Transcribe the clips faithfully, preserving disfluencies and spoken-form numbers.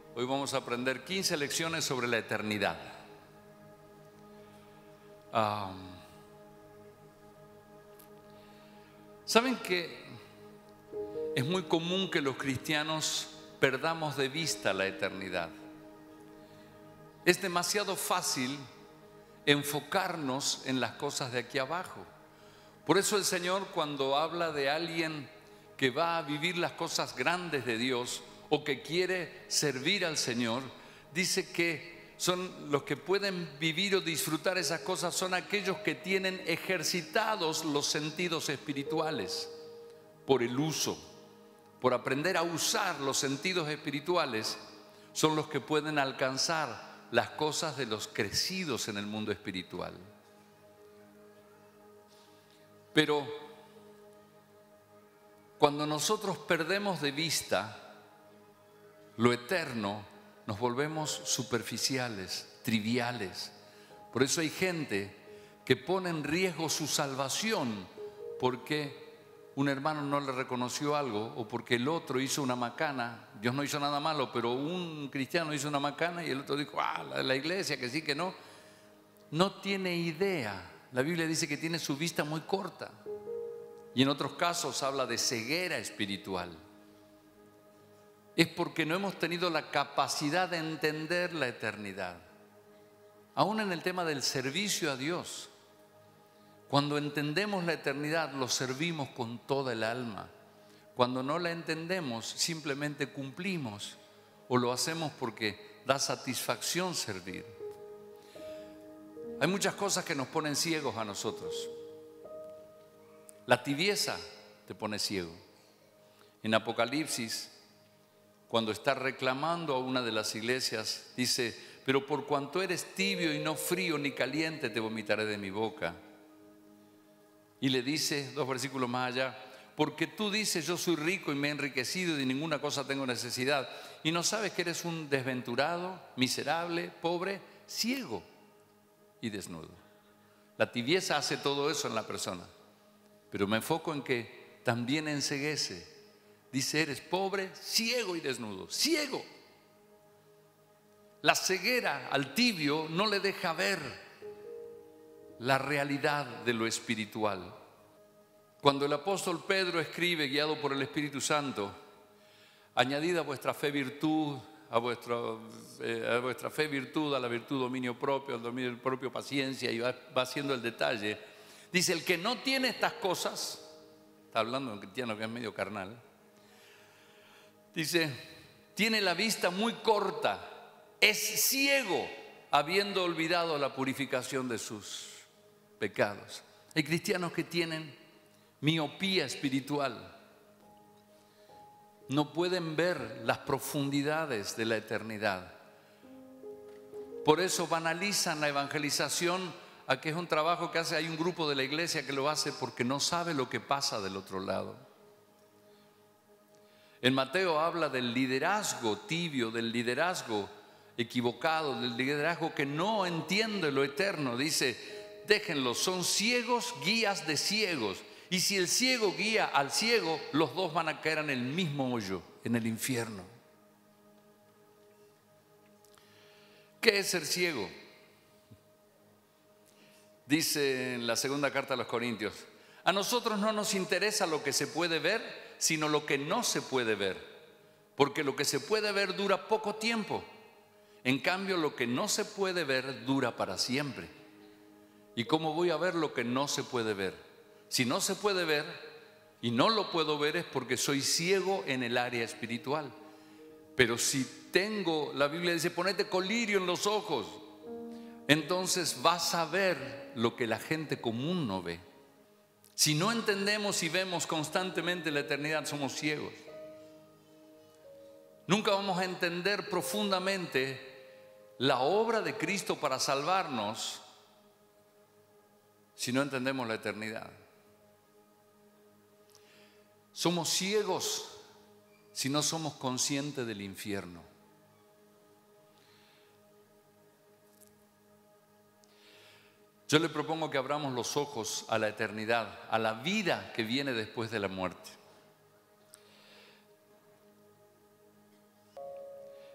Hoy vamos a aprender quince lecciones sobre la eternidad. Um, ¿Saben que es muy común que los cristianos perdamos de vista la eternidad? Es demasiado fácil enfocarnos en las cosas de aquí abajo. Por eso el Señor, cuando habla de alguien que va a vivir las cosas grandes de Dios o que quiere servir al Señor, dice que son los que pueden vivir o disfrutar esas cosas, son aquellos que tienen ejercitados los sentidos espirituales por el uso, por aprender a usar los sentidos espirituales. Son los que pueden alcanzar las cosas de los crecidos en el mundo espiritual. Pero cuando nosotros perdemos de vista lo eterno, nos volvemos superficiales, triviales. Por eso hay gente que pone en riesgo su salvación porque un hermano no le reconoció algo o porque el otro hizo una macana. Dios no hizo nada malo, pero un cristiano hizo una macana y el otro dijo, ah, la, la iglesia, que sí, que no. No tiene idea. La Biblia dice que tiene su vista muy corta. Y en otros casos habla de ceguera espiritual. Es porque no hemos tenido la capacidad de entender la eternidad. Aún en el tema del servicio a Dios, cuando entendemos la eternidad, lo servimos con toda el alma. Cuando no la entendemos, simplemente cumplimos o lo hacemos porque da satisfacción servir. Hay muchas cosas que nos ponen ciegos a nosotros. La tibieza te pone ciego. En Apocalipsis, cuando está reclamando a una de las iglesias, dice, pero por cuanto eres tibio y no frío ni caliente, te vomitaré de mi boca. Y le dice, dos versículos más allá, porque tú dices, yo soy rico y me he enriquecido y de ninguna cosa tengo necesidad. Y no sabes que eres un desventurado, miserable, pobre, ciego y desnudo. La tibieza hace todo eso en la persona. Pero me enfoco en que también enceguece. Dice, eres pobre, ciego y desnudo. Ciego. La ceguera al tibio no le deja ver la realidad de lo espiritual. Cuando el apóstol Pedro escribe, guiado por el Espíritu Santo, añadid a vuestra fe virtud, a, vuestro, eh, a vuestra fe virtud, a la virtud dominio propio, al dominio propio paciencia, y va, va haciendo el detalle. Dice, el que no tiene estas cosas, está hablando de un cristiano que es medio carnal, dice, tiene la vista muy corta, es ciego, habiendo olvidado la purificación de sus pecados. Hay cristianos que tienen miopía espiritual, no pueden ver las profundidades de la eternidad. Por eso banalizan la evangelización, a que es un trabajo que hace, hay un grupo de la iglesia que lo hace porque no sabe lo que pasa del otro lado. En Mateo habla del liderazgo tibio, del liderazgo equivocado, del liderazgo que no entiende lo eterno. Dice, déjenlos, son ciegos, guías de ciegos. Y si el ciego guía al ciego, los dos van a caer en el mismo hoyo, en el infierno. ¿Qué es ser ciego? Dice en la segunda carta a los Corintios, a nosotros no nos interesa lo que se puede ver, sino lo que no se puede ver, porque lo que se puede ver dura poco tiempo, en cambio lo que no se puede ver dura para siempre. ¿Y cómo voy a ver lo que no se puede ver? Si no se puede ver y no lo puedo ver es porque soy ciego en el área espiritual. Pero si tengo, la Biblia dice, ponete colirio en los ojos, entonces vas a ver lo que la gente común no ve. Si no entendemos y vemos constantemente la eternidad, somos ciegos. Nunca vamos a entender profundamente la obra de Cristo para salvarnos si no entendemos la eternidad. Somos ciegos si no somos conscientes del infierno. Yo le propongo que abramos los ojos a la eternidad, a la vida que viene después de la muerte.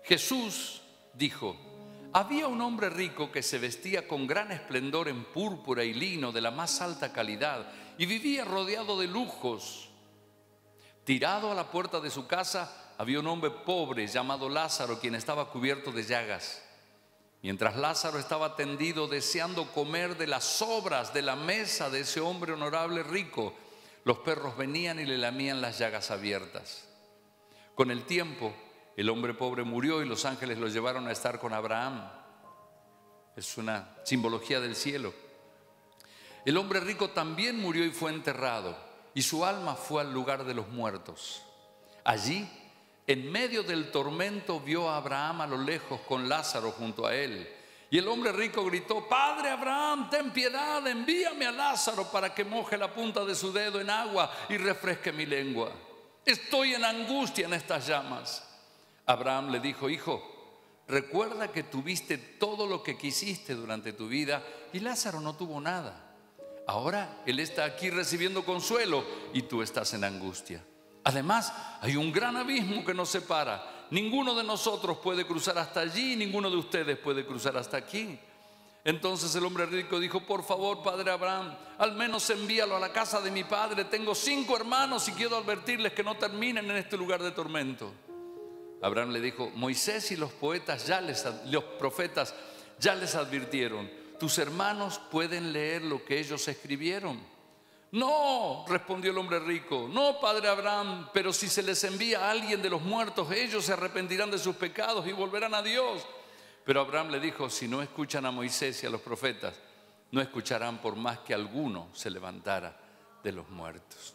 Jesús dijo: había un hombre rico que se vestía con gran esplendor en púrpura y lino de la más alta calidad y vivía rodeado de lujos. Tirado a la puerta de su casa había un hombre pobre llamado Lázaro, quien estaba cubierto de llagas. Mientras Lázaro estaba tendido deseando comer de las sobras de la mesa de ese hombre honorable rico, los perros venían y le lamían las llagas abiertas. Con el tiempo, el hombre pobre murió y los ángeles lo llevaron a estar con Abraham. Es una simbología del cielo. El hombre rico también murió y fue enterrado, y su alma fue al lugar de los muertos. Allí, en medio del tormento, vio a Abraham a lo lejos con Lázaro junto a él. Y el hombre rico gritó: Padre Abraham, ten piedad, envíame a Lázaro para que moje la punta de su dedo en agua y refresque mi lengua. Estoy en angustia en estas llamas. Abraham le dijo: Hijo, recuerda que tuviste todo lo que quisiste durante tu vida y Lázaro no tuvo nada. Ahora él está aquí recibiendo consuelo y tú estás en angustia. Además, hay un gran abismo que nos separa. Ninguno de nosotros puede cruzar hasta allí y ninguno de ustedes puede cruzar hasta aquí. Entonces el hombre rico dijo: por favor, padre Abraham, al menos envíalo a la casa de mi padre. Tengo cinco hermanos y quiero advertirles que no terminen en este lugar de tormento. Abraham le dijo: Moisés y los poetas ya les, los profetas ya les advirtieron. Tus hermanos pueden leer lo que ellos escribieron. No, respondió el hombre rico, no, padre Abraham, pero si se les envía a alguien de los muertos, ellos se arrepentirán de sus pecados y volverán a Dios. Pero Abraham le dijo: si no escuchan a Moisés y a los profetas, no escucharán por más que alguno se levantara de los muertos.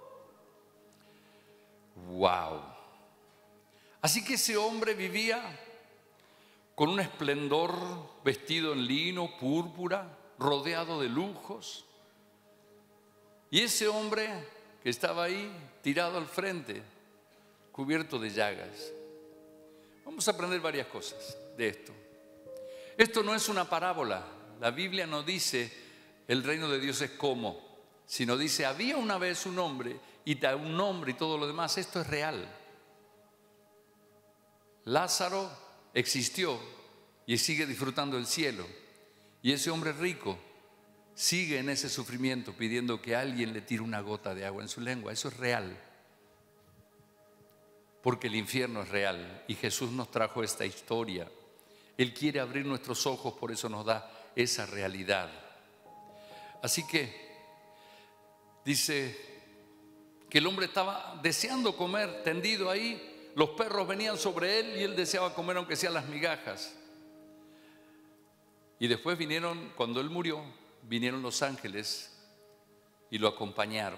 Wow. Así que ese hombre vivía con un esplendor, vestido en lino, púrpura, rodeado de lujos. Y ese hombre que estaba ahí, tirado al frente, cubierto de llagas. Vamos a aprender varias cosas de esto. Esto no es una parábola. La Biblia no dice el reino de Dios es como, sino dice: había una vez un hombre, y da un nombre y todo lo demás. Esto es real. Lázaro existió y sigue disfrutando el cielo. Y ese hombre rico sigue en ese sufrimiento pidiendo que alguien le tire una gota de agua en su lengua. Eso es real. Porque el infierno es real y Jesús nos trajo esta historia. Él quiere abrir nuestros ojos, por eso nos da esa realidad. Así que dice que el hombre estaba deseando comer, tendido ahí. Los perros venían sobre él y él deseaba comer aunque sean las migajas. Y después vinieron, cuando él murió, vinieron los ángeles y lo acompañaron.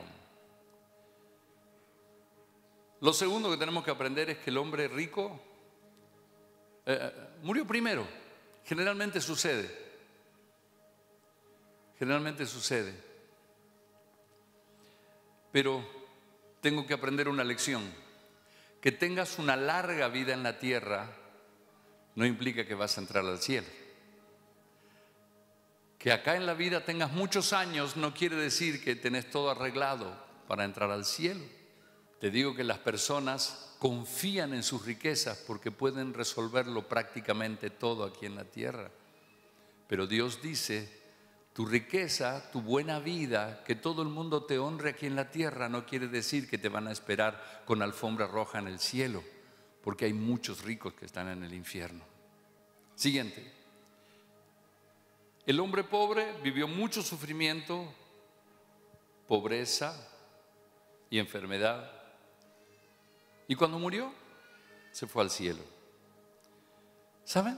Lo segundo que tenemos que aprender es que el hombre rico eh, murió primero. Generalmente sucede. Generalmente sucede. Pero tengo que aprender una lección. Que tengas una larga vida en la tierra no implica que vas a entrar al cielo. Que acá en la vida tengas muchos años no quiere decir que tenés todo arreglado para entrar al cielo. Te digo que las personas confían en sus riquezas porque pueden resolverlo prácticamente todo aquí en la tierra. Pero Dios dice: tu riqueza, tu buena vida, que todo el mundo te honre aquí en la tierra, no quiere decir que te van a esperar con alfombra roja en el cielo, porque hay muchos ricos que están en el infierno. Siguiente. El hombre pobre vivió mucho sufrimiento, pobreza y enfermedad. Y cuando murió, se fue al cielo. ¿Saben?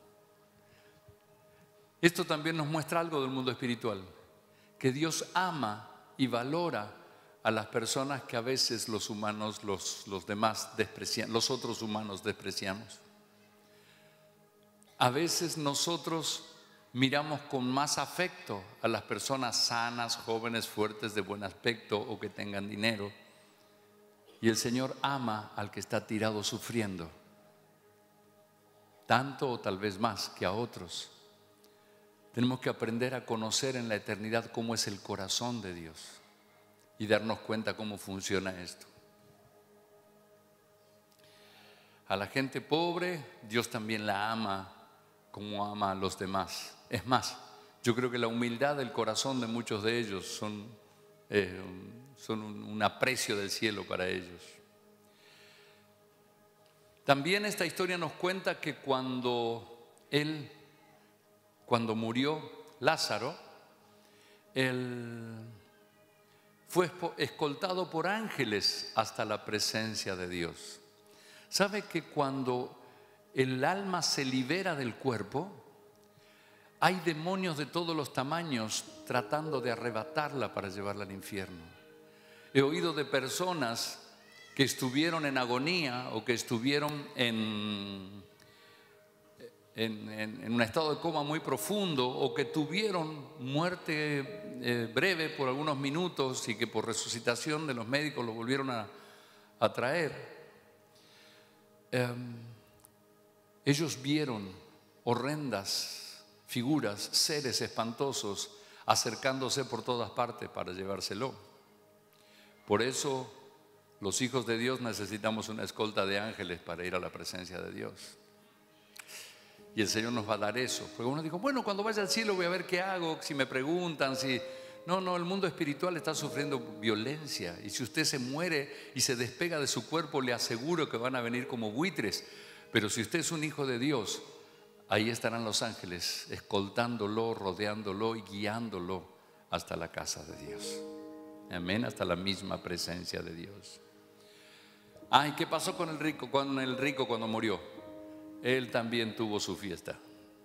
Esto también nos muestra algo del mundo espiritual. Que Dios ama y valora a las personas que a veces los humanos, los, los demás desprecian, los otros humanos despreciamos. A veces nosotros miramos con más afecto a las personas sanas, jóvenes, fuertes, de buen aspecto o que tengan dinero. Y el Señor ama al que está tirado sufriendo, tanto o tal vez más que a otros. Tenemos que aprender a conocer en la eternidad cómo es el corazón de Dios y darnos cuenta cómo funciona esto. A la gente pobre, Dios también la ama como ama a los demás. Es más, yo creo que la humildad del corazón de muchos de ellos son, eh, son un, un aprecio del cielo para ellos. También esta historia nos cuenta que cuando él, cuando murió Lázaro, él fue escoltado por ángeles hasta la presencia de Dios. ¿Sabe que cuando el alma se libera del cuerpo, hay demonios de todos los tamaños tratando de arrebatarla para llevarla al infierno? He oído de personas que estuvieron en agonía o que estuvieron en, en, en, en un estado de coma muy profundo, o que tuvieron muerte eh, breve por algunos minutos y que por resucitación de los médicos lo volvieron a, a traer. Eh, ellos vieron horrendas figuras, seres espantosos acercándose por todas partes para llevárselo. Por eso los hijos de Dios necesitamos una escolta de ángeles para ir a la presencia de Dios. Y el Señor nos va a dar eso. Porque uno dijo, bueno, cuando vaya al cielo voy a ver qué hago, si me preguntan, si... No, no, el mundo espiritual está sufriendo violencia. Y si usted se muere y se despega de su cuerpo, le aseguro que van a venir como buitres. Pero si usted es un hijo de Dios, ahí estarán los ángeles escoltándolo, rodeándolo y guiándolo hasta la casa de Dios. Amén, hasta la misma presencia de Dios. Ay, ¿qué pasó con el rico, con el rico cuando murió? Él también tuvo su fiesta.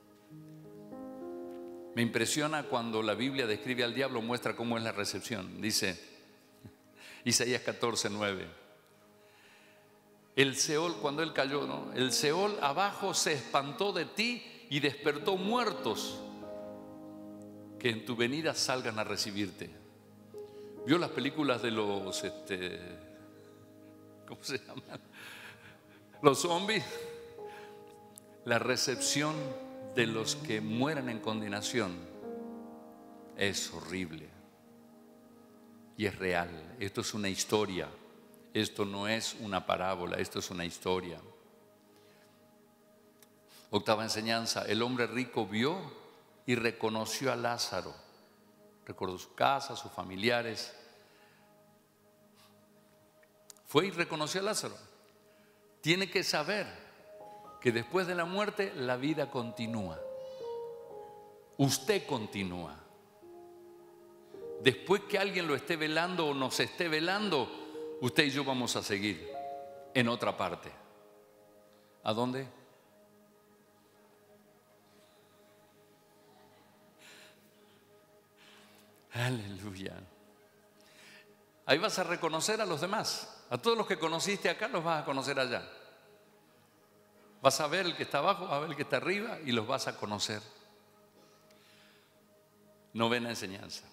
Me impresiona cuando la Biblia describe al diablo, muestra cómo es la recepción. Dice Isaías catorce, nueve. El Seol, cuando él cayó, ¿no? El Seol abajo se espantó de ti y despertó muertos que en tu venida salgan a recibirte. ¿Vio las películas de los, este, ¿cómo se llaman? Los zombies. La recepción de los que mueran en condenación es horrible y es real. Esto es una historia, esto no es una parábola, esto es una historia. Octava enseñanza: el hombre rico vio y reconoció a Lázaro, recordó su casa, sus familiares, fue y reconoció a Lázaro. Tiene que saber que después de la muerte la vida continúa. Usted continúa. Después que alguien lo esté velando o nos esté velando, usted y yo vamos a seguir en otra parte. ¿A dónde? Aleluya. Ahí vas a reconocer a los demás. A todos los que conociste acá los vas a conocer allá. Vas a ver el que está abajo, vas a ver el que está arriba y los vas a conocer. Novena enseñanza.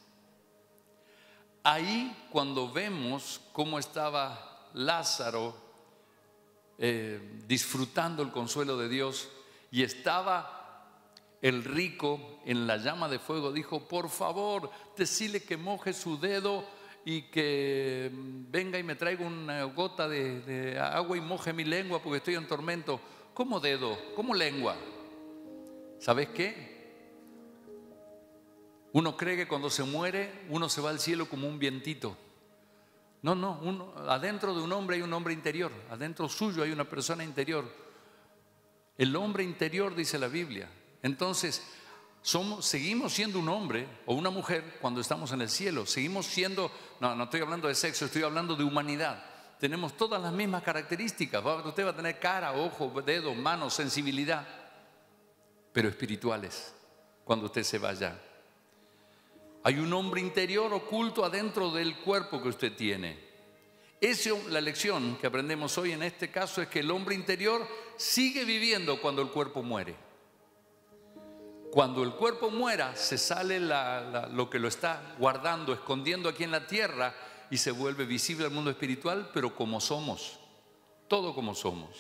Ahí, cuando vemos cómo estaba Lázaro eh, disfrutando el consuelo de Dios, y estaba el rico en la llama de fuego, dijo: por favor, decile que moje su dedo y que venga y me traiga una gota de, de agua y moje mi lengua porque estoy en tormento. ¿Cómo dedo? ¿Cómo lengua? ¿Sabes qué? Uno cree que cuando se muere uno se va al cielo como un vientito. No, no, uno, adentro de un hombre hay un hombre interior, adentro suyo hay una persona interior. El hombre interior, dice la Biblia. Entonces, somos, seguimos siendo un hombre o una mujer cuando estamos en el cielo. Seguimos siendo, no, no estoy hablando de sexo, estoy hablando de humanidad. Tenemos todas las mismas características. Usted va a tener cara, ojo, dedos, manos, sensibilidad, pero espirituales cuando usted se vaya. Hay un hombre interior oculto adentro del cuerpo que usted tiene. Esa es la lección que aprendemos hoy en este caso, es que el hombre interior sigue viviendo cuando el cuerpo muere. Cuando el cuerpo muera, se sale la, la, lo que lo está guardando, escondiendo aquí en la tierra, y se vuelve visible al mundo espiritual, pero como somos, todo como somos.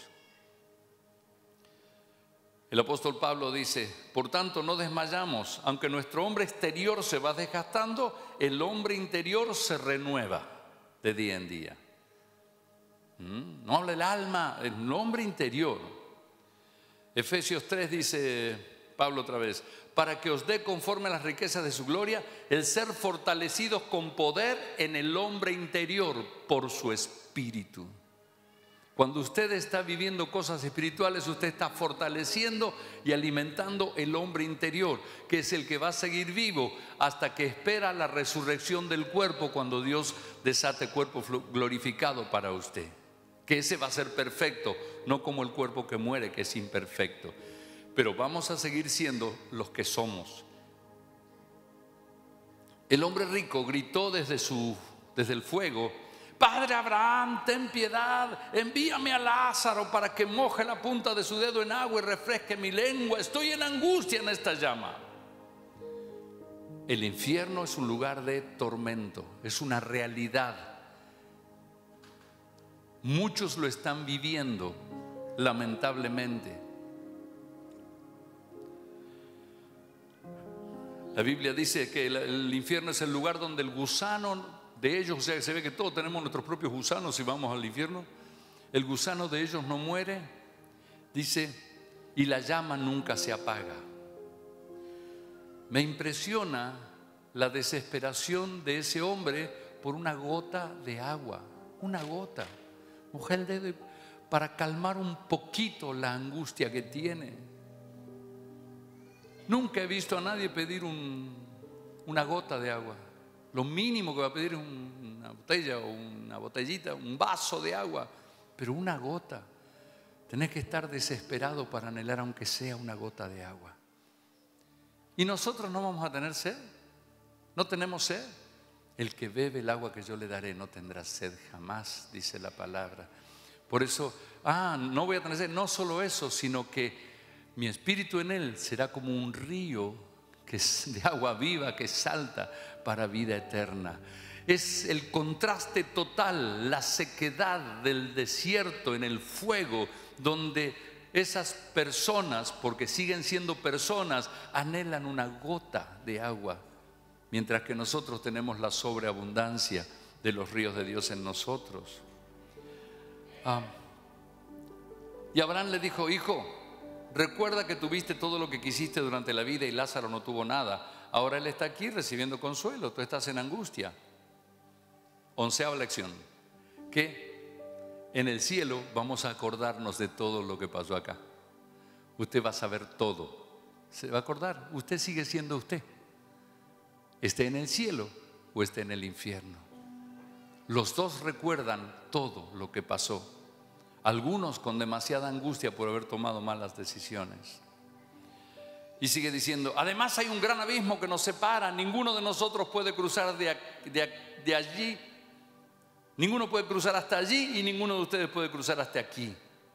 El apóstol Pablo dice: por tanto no desmayamos, aunque nuestro hombre exterior se va desgastando, el hombre interior se renueva de día en día. ¿Mm? No habla del alma, el hombre interior. Efesios tres dice Pablo otra vez, para que os dé conforme a las riquezas de su gloria, el ser fortalecidos con poder en el hombre interior por su espíritu. Cuando usted está viviendo cosas espirituales, usted está fortaleciendo y alimentando el hombre interior, que es el que va a seguir vivo hasta que espera la resurrección del cuerpo, cuando Dios desate cuerpo glorificado para usted. Que ese va a ser perfecto, no como el cuerpo que muere, que es imperfecto. Pero vamos a seguir siendo los que somos. El hombre rico gritó desde, su, desde el fuego: Padre Abraham, ten piedad, envíame a Lázaro para que moje la punta de su dedo en agua y refresque mi lengua. Estoy en angustia en esta llama. El infierno es un lugar de tormento, es una realidad. Muchos lo están viviendo, lamentablemente. La Biblia dice que el, el infierno es el lugar donde el gusano de ellos, o sea, se ve que todos tenemos nuestros propios gusanos si vamos al infierno. El gusano de ellos no muere, dice, y la llama nunca se apaga. Me impresiona la desesperación de ese hombre por una gota de agua, una gota. Moja el dedo para calmar un poquito la angustia que tiene. Nunca he visto a nadie pedir un, una gota de agua. Lo mínimo que va a pedir es una botella o una botellita, un vaso de agua, pero una gota. Tenés que estar desesperado para anhelar aunque sea una gota de agua. ¿Y nosotros no vamos a tener sed? ¿No tenemos sed? El que bebe el agua que yo le daré no tendrá sed jamás, dice la palabra. Por eso, ah, no voy a tener sed, no solo eso, sino que mi espíritu en él será como un río que es de agua viva que salta para vida eterna. Es el contraste total, la sequedad del desierto en el fuego, donde esas personas, porque siguen siendo personas, anhelan una gota de agua, mientras que nosotros tenemos la sobreabundancia de los ríos de Dios en nosotros. Ah. Y Abraham le dijo: hijo, recuerda que tuviste todo lo que quisiste durante la vida y Lázaro no tuvo nada. Ahora él está aquí recibiendo consuelo, tú estás en angustia. Onceava lección, que en el cielo vamos a acordarnos de todo lo que pasó acá. Usted va a saber todo, se va a acordar, usted sigue siendo usted. Esté en el cielo o esté en el infierno. Los dos recuerdan todo lo que pasó. Algunos con demasiada angustia por haber tomado malas decisiones. Y sigue diciendo: además hay un gran abismo que nos separa. Ninguno de nosotros puede cruzar de, de, de allí. Ninguno puede cruzar hasta allí y ninguno de ustedes puede cruzar hasta aquí.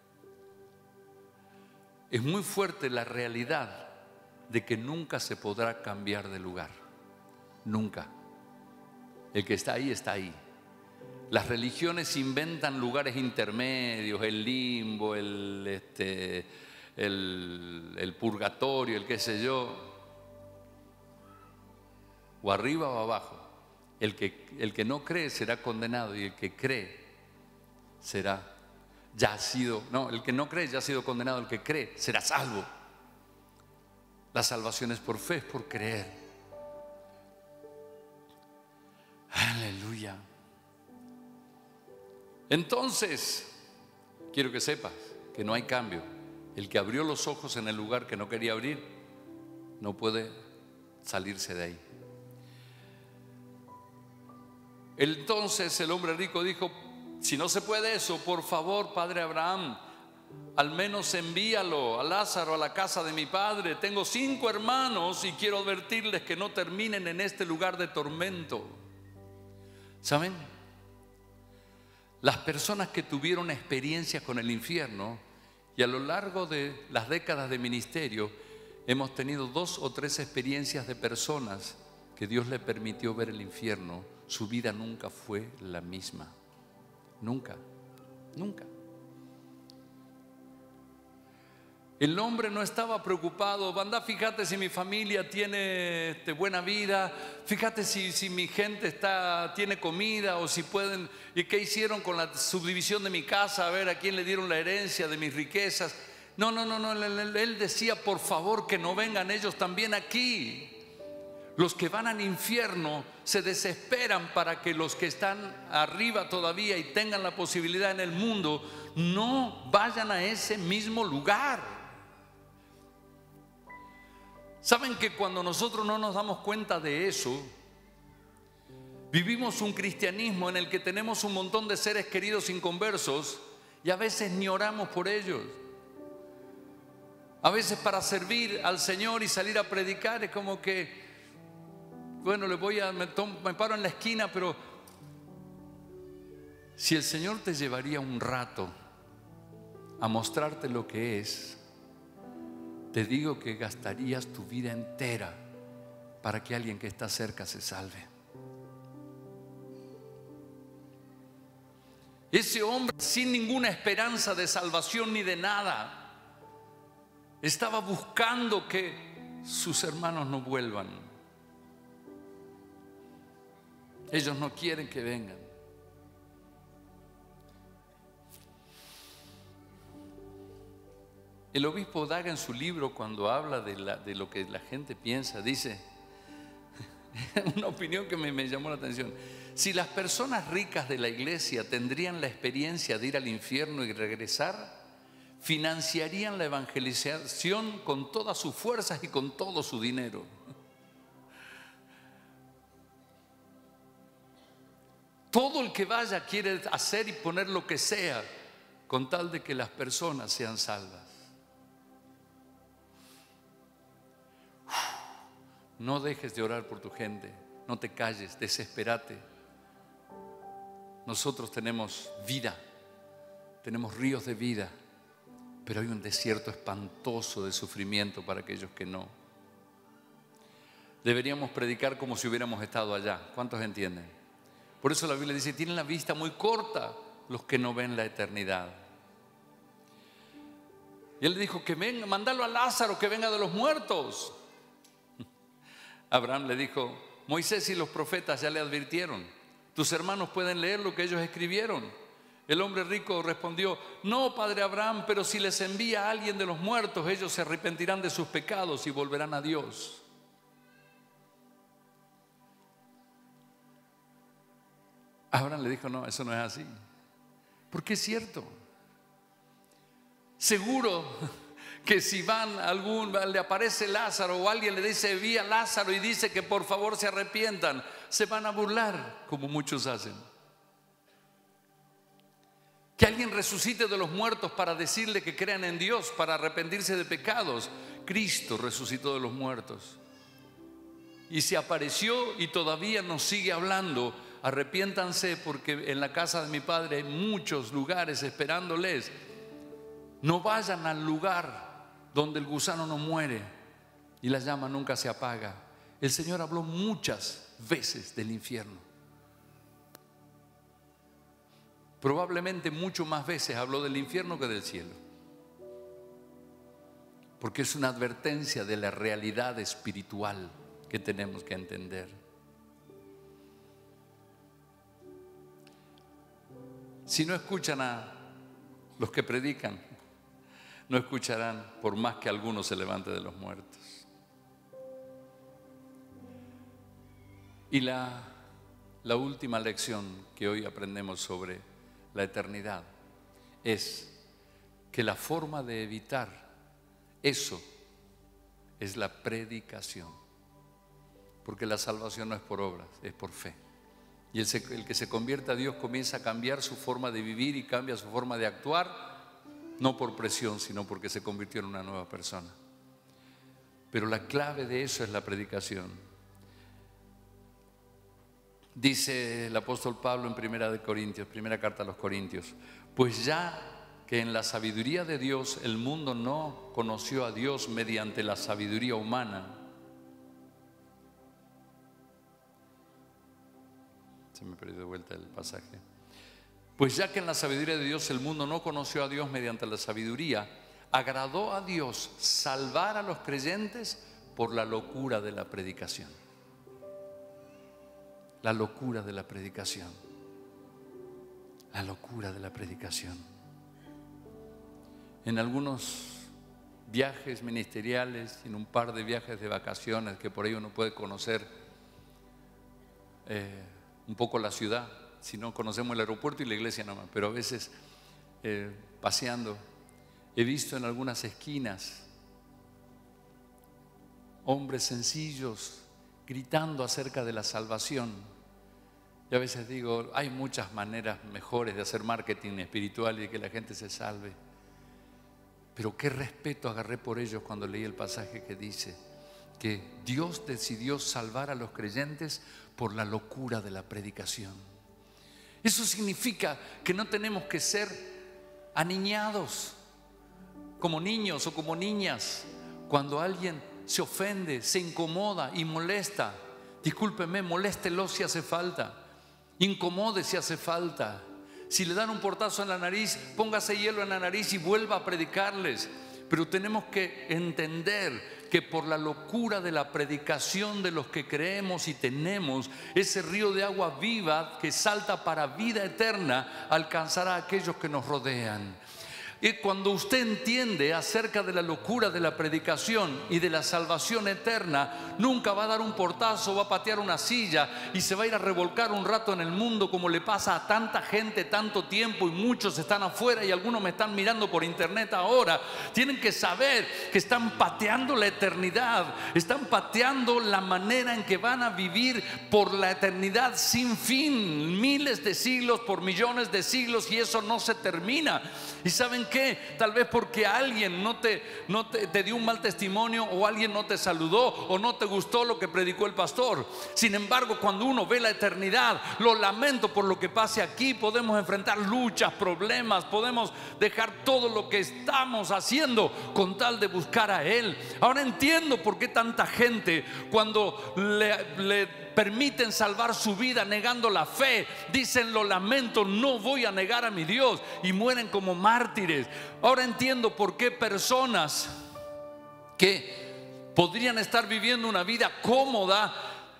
Es muy fuerte la realidad de que nunca se podrá cambiar de lugar. Nunca. El que está ahí, está ahí. Las religiones inventan lugares intermedios, el limbo, el, este, el, el purgatorio, el qué sé yo. O arriba o abajo. El que, el que no cree será condenado y el que cree será, ya ha sido, no, el que no cree ya ha sido condenado, el que cree será salvo. La salvación es por fe, es por creer. Aleluya. Entonces, quiero que sepas que no hay cambio. El que abrió los ojos en el lugar que no quería abrir, no puede salirse de ahí. Entonces el hombre rico dijo: si no se puede eso, por favor, padre Abraham, al menos envíalo a Lázaro a la casa de mi padre. Tengo cinco hermanos y quiero advertirles que no terminen en este lugar de tormento. ¿Saben? Las personas que tuvieron experiencias con el infierno, y a lo largo de las décadas de ministerio hemos tenido dos o tres experiencias de personas que Dios le permitió ver el infierno, su vida nunca fue la misma. Nunca, nunca. El hombre no estaba preocupado, anda, fíjate si mi familia tiene este, buena vida, fíjate si, si mi gente está, tiene comida o si pueden, y qué hicieron con la subdivisión de mi casa, a ver a quién le dieron la herencia de mis riquezas. No, no, no, no, él, él decía, por favor que no vengan ellos también aquí. Los que van al infierno se desesperan para que los que están arriba todavía y tengan la posibilidad en el mundo no vayan a ese mismo lugar. ¿Saben que cuando nosotros no nos damos cuenta de eso, vivimos un cristianismo en el que tenemos un montón de seres queridos inconversos y a veces ni oramos por ellos? A veces para servir al Señor y salir a predicar es como que, bueno, le voy a, me, tomo, me paro en la esquina, pero si el Señor te llevaría un rato a mostrarte lo que es, te digo que gastarías tu vida entera para que alguien que está cerca se salve. Ese hombre sin ninguna esperanza de salvación ni de nada, estaba buscando que sus hermanos no vuelvan. Ellos no quieren que vengan. El obispo Daga en su libro, cuando habla de, la, de lo que la gente piensa, dice una opinión que me, me llamó la atención: si las personas ricas de la iglesia tendrían la experiencia de ir al infierno y regresar, financiarían la evangelización con todas sus fuerzas y con todo su dinero. Todo el que vaya quiere hacer y poner lo que sea con tal de que las personas sean salvas. No dejes de orar por tu gente, no te calles, desesperate. Nosotros tenemos vida, tenemos ríos de vida, pero hay un desierto espantoso de sufrimiento para aquellos que no. Deberíamos predicar como si hubiéramos estado allá. ¿Cuántos entienden? Por eso la Biblia dice, tienen la vista muy corta los que no ven la eternidad. Y él le dijo, que venga, mándalo a Lázaro que venga de los muertos. Abraham le dijo, Moisés y los profetas ya le advirtieron, tus hermanos pueden leer lo que ellos escribieron. El hombre rico respondió, no, padre Abraham, pero si les envía a alguien de los muertos, ellos se arrepentirán de sus pecados y volverán a Dios. Abraham le dijo, no, eso no es así. Porque es cierto. Seguro que si van a algún, le aparece Lázaro o alguien le dice, vi a Lázaro y dice que por favor se arrepientan, se van a burlar, como muchos hacen. Que alguien resucite de los muertos para decirle que crean en Dios, para arrepentirse de pecados. Cristo resucitó de los muertos y se apareció y todavía nos sigue hablando. Arrepiéntanse porque en la casa de mi Padre hay muchos lugares esperándoles. No vayan al lugar donde el gusano no muere y la llama nunca se apaga. El Señor habló muchas veces del infierno. Probablemente mucho más veces habló del infierno que del cielo. Porque es una advertencia de la realidad espiritual que tenemos que entender. Si no escuchan a los que predican, no escucharán por más que alguno se levante de los muertos. Y la, la última lección que hoy aprendemos sobre la eternidad es que la forma de evitar eso es la predicación. Porque la salvación no es por obras, es por fe. Y el, el que se convierte a Dios comienza a cambiar su forma de vivir y cambia su forma de actuar, no por presión, sino porque se convirtió en una nueva persona. Pero la clave de eso es la predicación. Dice el apóstol Pablo en primera de Corintios, primera carta a los Corintios, pues ya que en la sabiduría de Dios el mundo no conoció a Dios mediante la sabiduría humana. Se me perdió de vuelta el pasaje. Pues ya que en la sabiduría de Dios el mundo no conoció a Dios mediante la sabiduría, agradó a Dios salvar a los creyentes por la locura de la predicación. La locura de la predicación. La locura de la predicación. En algunos viajes ministeriales, en un par de viajes de vacaciones que por ahí uno puede conocer eh, un poco la ciudad, si no conocemos el aeropuerto y la iglesia nomás, pero a veces eh, paseando he visto en algunas esquinas hombres sencillos gritando acerca de la salvación. Y a veces digo, hay muchas maneras mejores de hacer marketing espiritual y de que la gente se salve. Pero qué respeto agarré por ellos cuando leí el pasaje que dice que Dios decidió salvar a los creyentes por la locura de la predicación. Eso significa que no tenemos que ser aniñados como niños o como niñas. Cuando alguien se ofende, se incomoda y molesta, discúlpeme, moléstelo si hace falta. Incomode si hace falta. Si le dan un portazo en la nariz, póngase hielo en la nariz y vuelva a predicarles. Pero tenemos que entender que por la locura de la predicación de los que creemos y tenemos, ese río de agua viva que salta para vida eterna alcanzará a aquellos que nos rodean. Y cuando usted entiende acerca de la locura de la predicación y de la salvación eterna, nunca va a dar un portazo, va a patear una silla y se va a ir a revolcar un rato en el mundo como le pasa a tanta gente tanto tiempo, y muchos están afuera y algunos me están mirando por internet ahora. Tienen que saber que están pateando la eternidad, están pateando la manera en que van a vivir por la eternidad sin fin, miles de siglos por millones de siglos, y eso no se termina. ¿Y saben qué? Tal vez porque alguien no, te, no te, te dio un mal testimonio, o alguien no te saludó, o no te gustó lo que predicó el pastor. Sin embargo, cuando uno ve la eternidad, lo lamento por lo que pase aquí, podemos enfrentar luchas, problemas, podemos dejar todo lo que estamos haciendo con tal de buscar a Él. Ahora entiendo por qué tanta gente, cuando le, le permiten salvar su vida negando la fe, dicen: lo lamento, no voy a negar a mi Dios, y mueren como mártires. Ahora entiendo por qué personas que podrían estar viviendo una vida cómoda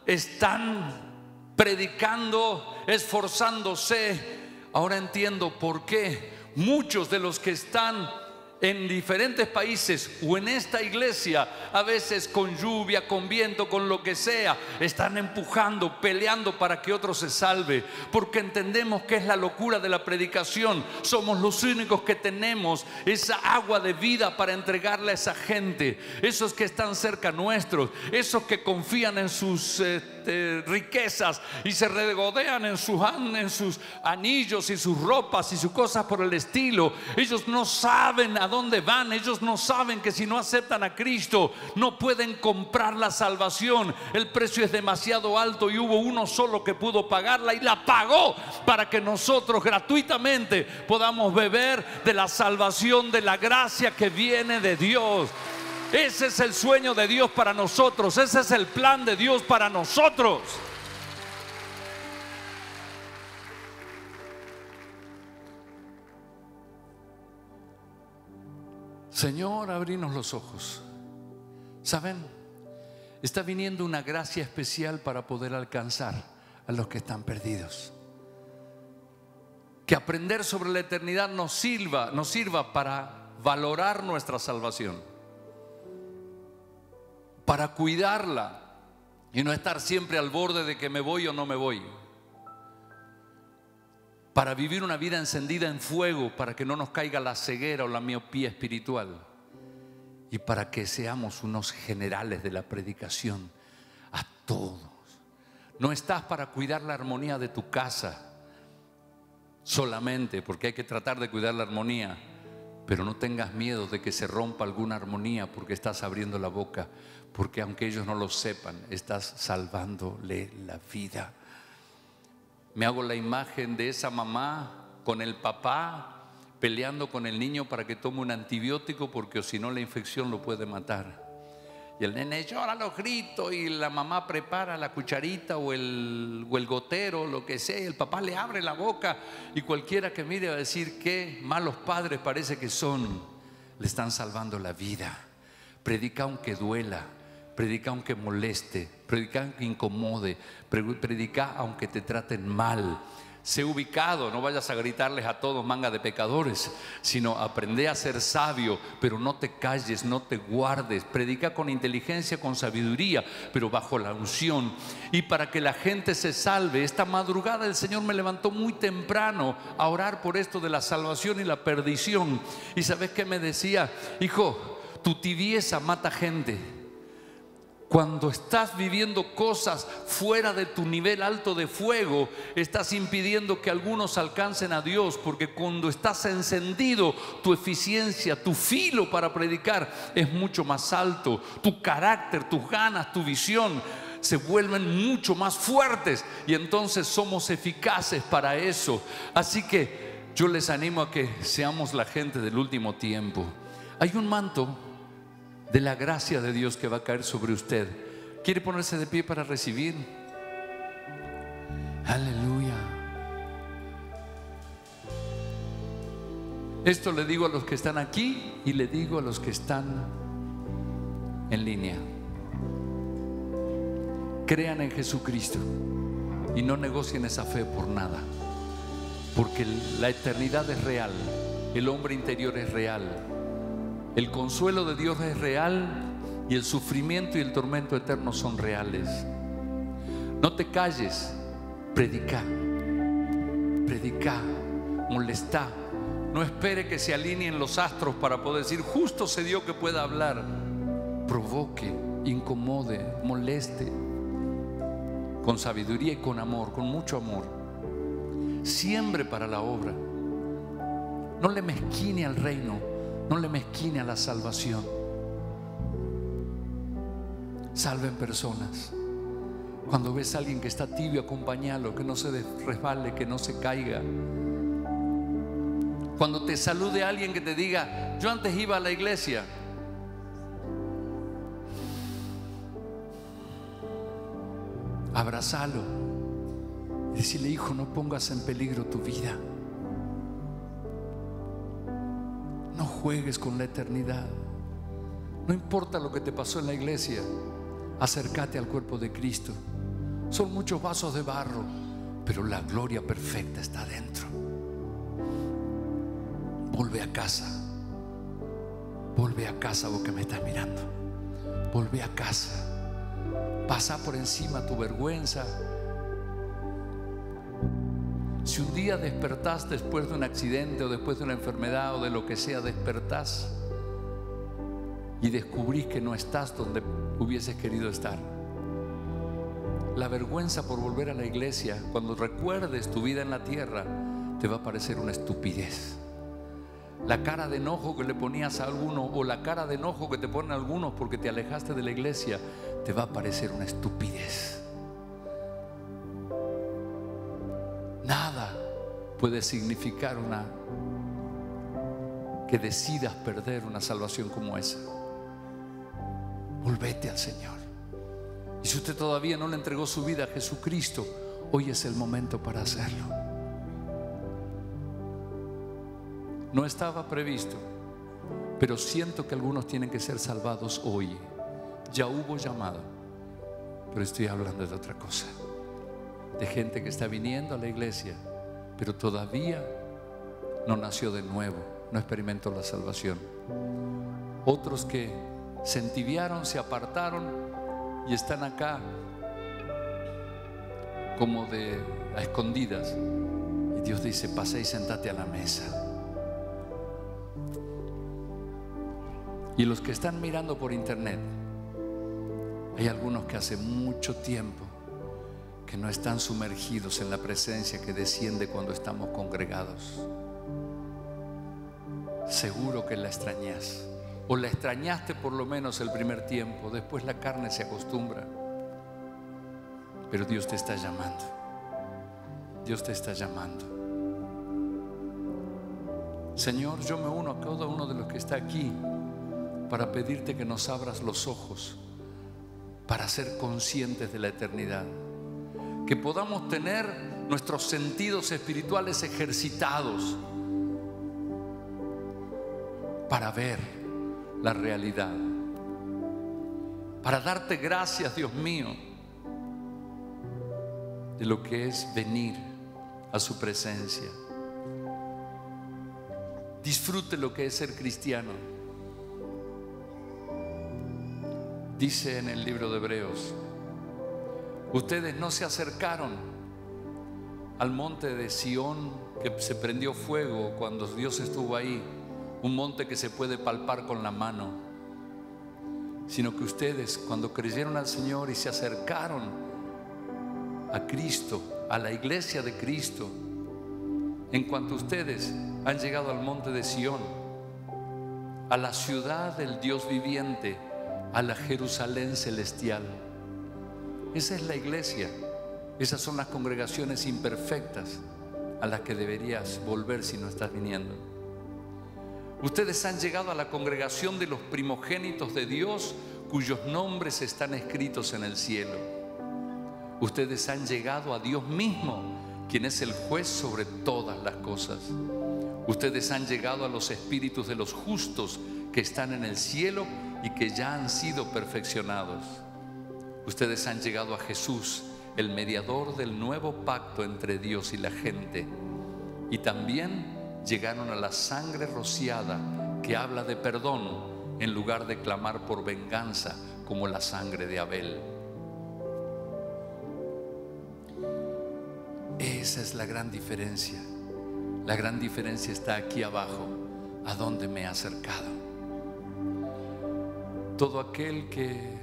están predicando, esforzándose. Ahora entiendo por qué muchos de los que están en diferentes países o en esta iglesia, a veces con lluvia, con viento, con lo que sea, están empujando, peleando para que otro se salve, porque entendemos que es la locura de la predicación. Somos los únicos que tenemos esa agua de vida para entregarle a esa gente, esos que están cerca nuestros, esos que confían en sus eh, riquezas y se regodean en sus, en sus anillos y sus ropas y sus cosas por el estilo. Ellos no saben a dónde van, ellos no saben que si no aceptan a Cristo no pueden comprar la salvación. El precio es demasiado alto y hubo uno solo que pudo pagarla, y la pagó para que nosotros gratuitamente podamos beber de la salvación, de la gracia que viene de Dios. Ese es el sueño de Dios para nosotros, ese es el plan de Dios para nosotros. Señor, abrinos los ojos. ¿Saben? Está viniendo una gracia especial para poder alcanzar a los que están perdidos. Que aprender sobre la eternidad nos sirva, nos sirva para valorar nuestra salvación, para cuidarla y no estar siempre al borde de que me voy o no me voy. Para vivir una vida encendida en fuego, para que no nos caiga la ceguera o la miopía espiritual, y para que seamos unos generales de la predicación a todos. No estás para cuidar la armonía de tu casa solamente, porque hay que tratar de cuidar la armonía, pero no tengas miedo de que se rompa alguna armonía porque estás abriendo la boca, porque aunque ellos no lo sepan, estás salvándole la vida. Me hago la imagen de esa mamá con el papá peleando con el niño para que tome un antibiótico, porque si no la infección lo puede matar. Y el nene llora a los gritos y la mamá prepara la cucharita o el, o el gotero, lo que sea, y el papá le abre la boca, y cualquiera que mire va a decir: qué malos padres parece que son. le están salvando la vida. Predica aunque duela, predica aunque moleste, predica aunque incomode, predica aunque te traten mal. Sé ubicado, no vayas a gritarles a todos manga de pecadores, sino aprende a ser sabio, pero no te calles, no te guardes. Predica con inteligencia, con sabiduría, pero bajo la unción. Y para que la gente se salve, esta madrugada el Señor me levantó muy temprano a orar por esto de la salvación y la perdición. ¿Y sabes qué me decía? Hijo, tu tibieza mata gente. Cuando estás viviendo cosas fuera de tu nivel alto de fuego, estás impidiendo que algunos alcancen a Dios, porque cuando estás encendido, tu eficiencia, tu filo para predicar es mucho más alto. Tu carácter, tus ganas, tu visión se vuelven mucho más fuertes y entonces somos eficaces para eso. Así que yo les animo a que seamos la gente del último tiempo. Hay un manto de la gracia de Dios que va a caer sobre usted. ¿Quiere ponerse de pie para recibir? Aleluya. Esto le digo a los que están aquí y le digo a los que están en línea. Crean en Jesucristo y no negocien esa fe por nada, porque la eternidad es real, el hombre interior es real. El consuelo de Dios es real y el sufrimiento y el tormento eterno son reales. No te calles, predica, predica, molesta. No espere que se alineen los astros para poder decir justo se dio que pueda hablar. Provoque, incomode, moleste, con sabiduría y con amor, con mucho amor. Siembre para la obra. No le mezquine al reino. No le mezquine a la salvación. Salven personas. Cuando ves a alguien que está tibio, acompáñalo, que no se resbale, que no se caiga. Cuando te salude alguien que te diga: yo antes iba a la iglesia, abrazalo y decirle: hijo, no pongas en peligro tu vida. No juegues con la eternidad. No importa lo que te pasó en la iglesia, acércate al cuerpo de Cristo. Son muchos vasos de barro, pero la gloria perfecta está dentro. Vuelve a casa. Vuelve a casa, vos que me estás mirando. Vuelve a casa. Pasa por encima tu vergüenza. Si un día despertás después de un accidente o después de una enfermedad o de lo que sea, despertás y descubrís que no estás donde hubieses querido estar, la vergüenza por volver a la iglesia, cuando recuerdes tu vida en la tierra, te va a parecer una estupidez. La cara de enojo que le ponías a alguno o la cara de enojo que te ponen algunos porque te alejaste de la iglesia, te va a parecer una estupidez. Nada puede significar una que decidas perder una salvación como esa. Volvete al Señor. Y si usted todavía no le entregó su vida a Jesucristo, hoy es el momento para hacerlo. No estaba previsto, pero siento que algunos tienen que ser salvados hoy. Ya hubo llamado, pero estoy hablando de otra cosa. De gente que está viniendo a la iglesia, pero todavía no nació de nuevo, no experimentó la salvación. Otros que se entibiaron, se apartaron y están acá como de a escondidas. Y Dios dice: pasa y sentate a la mesa. Y los que están mirando por internet, hay algunos que hace mucho tiempo que no están sumergidos en la presencia que desciende cuando estamos congregados. Seguro que la extrañas, o la extrañaste por lo menos el primer tiempo. Después la carne se acostumbra, pero Dios te está llamando. Dios te está llamando. Señor, yo me uno a cada uno de los que está aquí para pedirte que nos abras los ojos para ser conscientes de la eternidad, que podamos tener nuestros sentidos espirituales ejercitados, para ver la realidad, para darte gracias, Dios mío, de lo que es venir a su presencia. Disfrute lo que es ser cristiano. Dice en el libro de Hebreos: ustedes no se acercaron al monte de Sión, que se prendió fuego cuando Dios estuvo ahí, un monte que se puede palpar con la mano, sino que ustedes, cuando creyeron al Señor y se acercaron a Cristo, a la iglesia de Cristo, en cuanto ustedes han llegado al monte de Sión, a la ciudad del Dios viviente, a la Jerusalén celestial. Esa es la iglesia. Esas son las congregaciones imperfectas a las que deberías volver si no estás viniendo. Ustedes han llegado a la congregación de los primogénitos de Dios, cuyos nombres están escritos en el cielo. Ustedes han llegado a Dios mismo, quien es el juez sobre todas las cosas. Ustedes han llegado a los espíritus de los justos que están en el cielo y que ya han sido perfeccionados. Ustedes han llegado a Jesús, el mediador del nuevo pacto entre Dios y la gente. Y también llegaron a la sangre rociada que habla de perdón en lugar de clamar por venganza como la sangre de Abel. Esa es la gran diferencia. La gran diferencia está aquí abajo, a donde me he acercado. Todo aquel que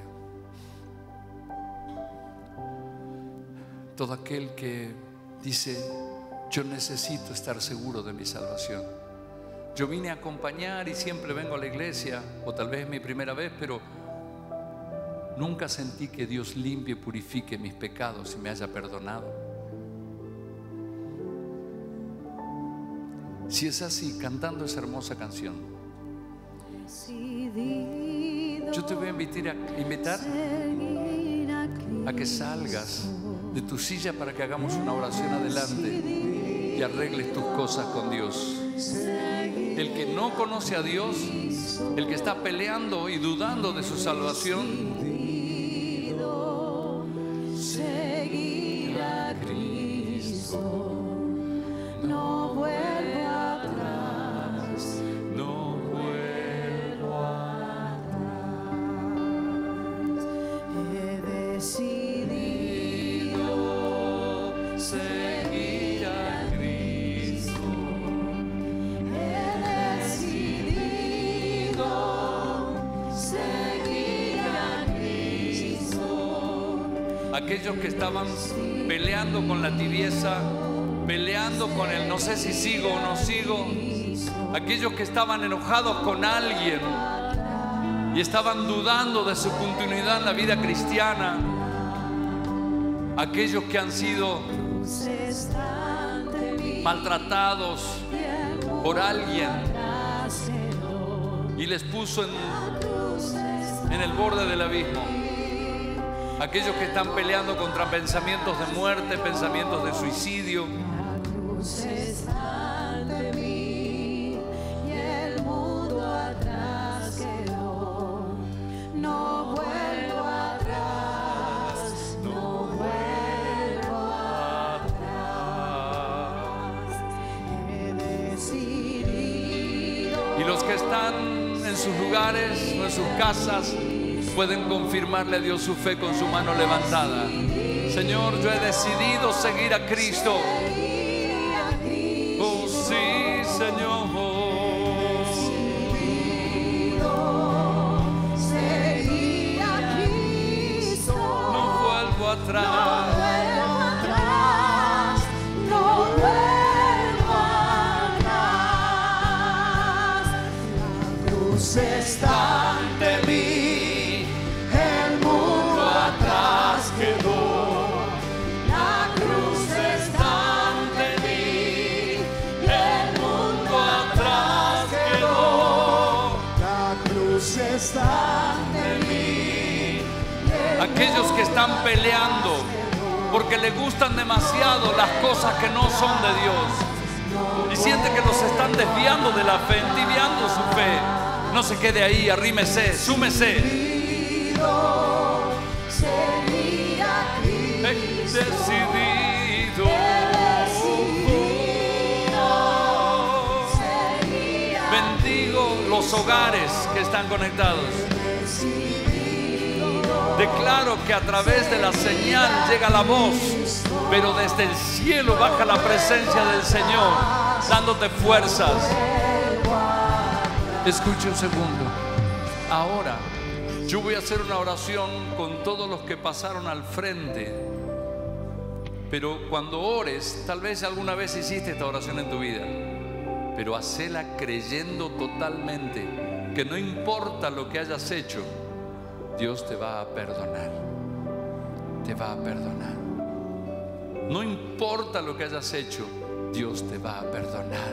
todo aquel que dice: yo necesito estar seguro de mi salvación. Yo vine a acompañar y siempre vengo a la iglesia, o tal vez es mi primera vez, pero nunca sentí que Dios limpie y purifique mis pecados y me haya perdonado. Si es así, cantando esa hermosa canción, yo te voy a invitar a, invitar a que salgas de tu silla para que hagamos una oración adelante y arregles tus cosas con Dios. El que no conoce a Dios, el que está peleando y dudando de su salvación, seguir a Cristo. No vuelvo atrás, no vuelvo atrás. He decidido seguir a Cristo. He decidido seguir a Cristo. Aquellos que estaban peleando con la tibieza, peleando con el no sé si sigo o no sigo, aquellos que estaban enojados con alguien y estaban dudando de su continuidad en la vida cristiana, aquellos que han sido maltratados por alguien y les puso en, en el borde del abismo, aquellos que están peleando contra pensamientos de muerte, pensamientos de suicidio, está ante mí y el mundo atrás quedó. No vuelvo atrás, no vuelvo atrás. He decidido. Y los que están en sus lugares o en sus casas pueden confirmarle a Dios su fe con su mano levantada. Señor, yo he decidido seguir a Cristo. Oh sí, Señor. Seguir a Cristo. No vuelvo atrás. No vuelvo atrás. La cruz está ante mí. El mundo atrás quedó. La cruz está ante mí. Está ante mí. Aquellos que están peleando porque les gustan demasiado las cosas que no son de Dios, y siente que los están desviando de la fe, entibiando su fe, no se quede ahí, arrímese, súmese. He decidido, bendigo los hogares que están conectados. Declaro que a través de la señal llega la voz, pero desde el cielo baja la presencia del Señor, dándote fuerzas. Escuche un segundo. Ahora, yo voy a hacer una oración con todos los que pasaron al frente. Pero cuando ores, tal vez alguna vez hiciste esta oración en tu vida, pero hacela creyendo totalmente que no importa lo que hayas hecho, Dios te va a perdonar. Te va a perdonar. No importa lo que hayas hecho, Dios te va a perdonar.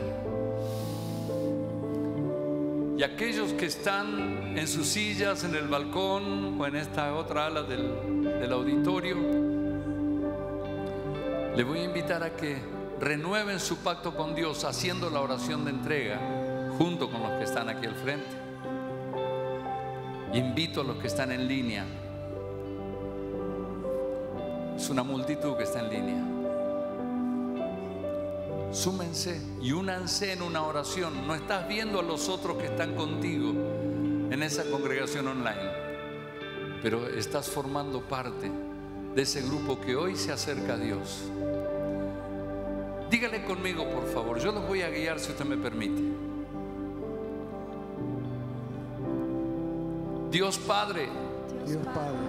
Y aquellos que están en sus sillas, en el balcón o en esta otra ala del, del auditorio, les voy a invitar a que renueven su pacto con Dios haciendo la oración de entrega junto con los que están aquí al frente. Invito a los que están en línea. Es una multitud que está en línea. Súmense y únanse en una oración. No estás viendo a los otros que están contigo en esa congregación online, pero estás formando parte de ese grupo que hoy se acerca a Dios. Dígale conmigo, por favor. Yo los voy a guiar si usted me permite. Dios Padre, Dios Padre,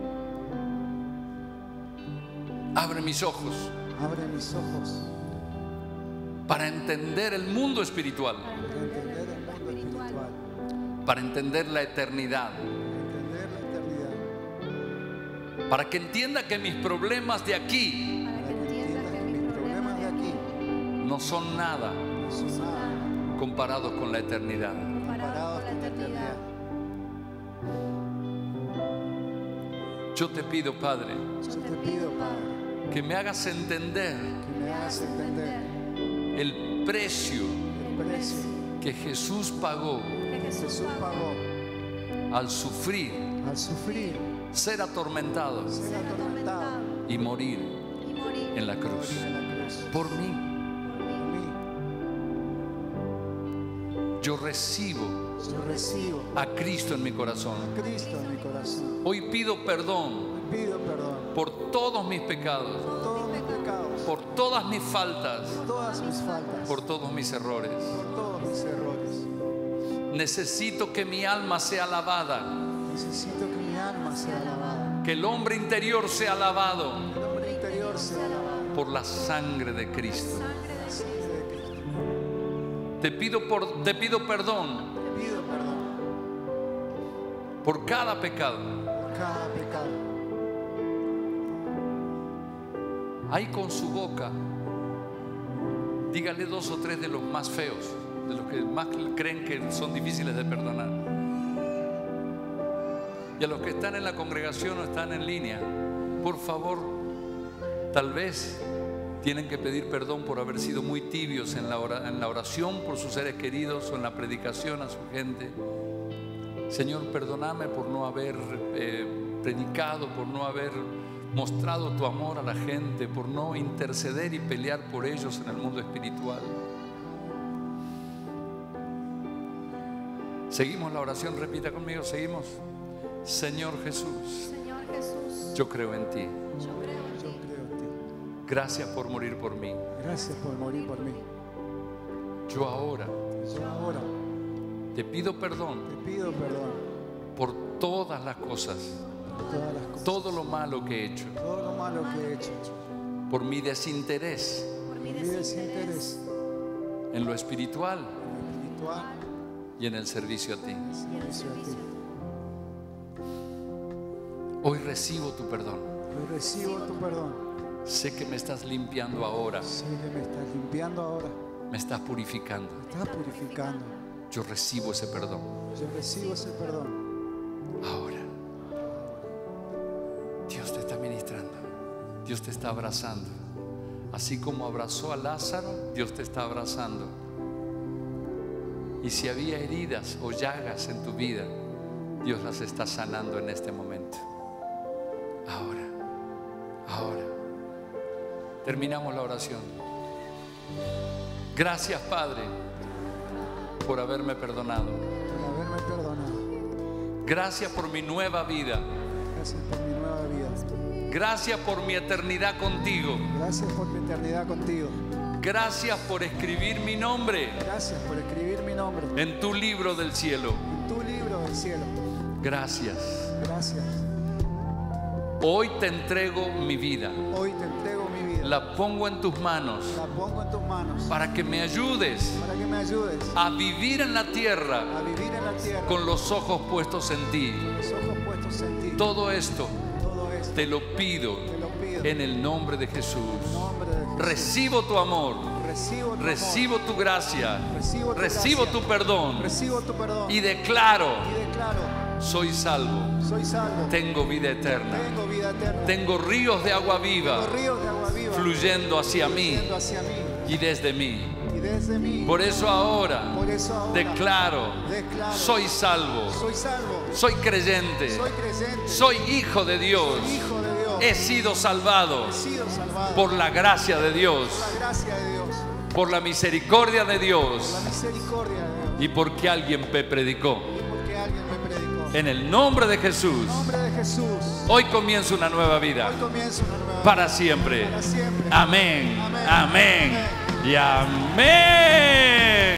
abre mis ojos abre mis ojos para entender el mundo espiritual, para entender el mundo espiritual, para entender la eternidad, para entender la eternidad, para que entienda que mis problemas de aquí para que entiendas que mis problemas de aquí no son nada no son nada comparados con la eternidad. comparados con la eternidad. Yo te pido, Padre, Yo te pido, Padre, que me hagas entender que me hagas entender el precio el precio que Jesús pagó que Jesús pagó al sufrir, al sufrir, ser atormentado ser atormentado y morir en la cruz en la cruz por mí. por mí. Yo recibo Yo recibo a Cristo en mi corazón. a Cristo en mi corazón. Hoy pido perdón Pido perdón por todos mis pecados, por todos mis pecados, por todas mis faltas, por todas mis faltas, por todos mis errores. por todos mis errores. Necesito que mi alma sea lavada, Necesito que mi alma sea lavada, que el hombre interior sea lavado que el hombre interior sea lavado por la sangre de Cristo. por la sangre de Cristo. Te pido, por, te pido perdón Te pido perdón por cada pecado. por cada pecado. Ahí con su boca, dígale dos o tres de los más feos, de los que más creen que son difíciles de perdonar. Y a los que están en la congregación o están en línea, por favor, tal vez tienen que pedir perdón por haber sido muy tibios en la ora- en la oración por sus seres queridos o en la predicación a su gente. Señor, perdóname por no haber eh, predicado, por no haber mostrado tu amor a la gente, por no interceder y pelear por ellos en el mundo espiritual. Seguimos la oración, repita conmigo, seguimos. Señor Jesús, Señor Jesús, yo creo en ti. yo creo en Yo ti. creo en ti. Gracias por morir por mí. Gracias por morir por mí. Yo ahora Yo ahora te pido perdón te pido perdón por todas las cosas, por todas las cosas, todo lo malo que he hecho, todo lo malo que he hecho, por mi desinterés Por mi mi desinterés desinterés en lo espiritual en lo espiritual, y en el servicio a ti. en el servicio a ti. Hoy recibo tu perdón. Yo recibo tu perdón. Sé que me estás limpiando ahora, Sé que me estás limpiando ahora, me estás purificando. me estás purificando. Yo recibo ese perdón Yo recibo ese perdón. ahora. Dios te está ministrando, Dios te está abrazando. Así como abrazó a Lázaro, Dios te está abrazando. Y si había heridas o llagas en tu vida, Dios las está sanando en este momento. Ahora, ahora. Terminamos la oración. Gracias, Padre, por haberme perdonado. Por haberme perdonado. Gracias por mi nueva vida. Gracias por mi nueva vida. Gracias por mi eternidad contigo. Gracias por mi eternidad contigo. Gracias por escribir mi nombre Gracias por escribir mi nombre en tu libro del cielo. en tu libro del cielo. Gracias. Gracias. Hoy te entrego mi vida. Hoy te entrego mi vida. La pongo en tus manos La pongo en tus manos para que me ayudes para que me ayudes a vivir en la tierra a vivir en la tierra con los ojos puestos en ti. con los ojos puestos en ti. Todo esto Todo esto te lo pido te lo pido en el nombre de Jesús. en nombre de Jesús. Recibo tu amor, Recibo tu amor. recibo tu gracia, Recibo tu recibo gracia. tu perdón Recibo tu perdón y declaro, y declaro soy salvo, soy salvo. tengo vida eterna, Tengo vida eterna. tengo ríos de agua viva Tengo ríos de agua viva fluyendo hacia mí fluyendo hacia mí y desde mí. y desde mí. Por eso ahora Por eso ahora declaro, declaro, soy salvo, soy salvo. soy creyente, Soy creyente. soy hijo de Dios, Soy hijo de Dios. he sido salvado He sido salvado por la gracia de Dios, por la gracia de Dios, por la misericordia de por la Dios misericordia de Dios. y porque alguien me predicó. Y porque alguien me predicó. En el nombre de Jesús, En nombre de Jesús. hoy comienza una nueva vida Hoy comienza una nueva para siempre. para siempre. Amén, Amén. amén Amén. y amén.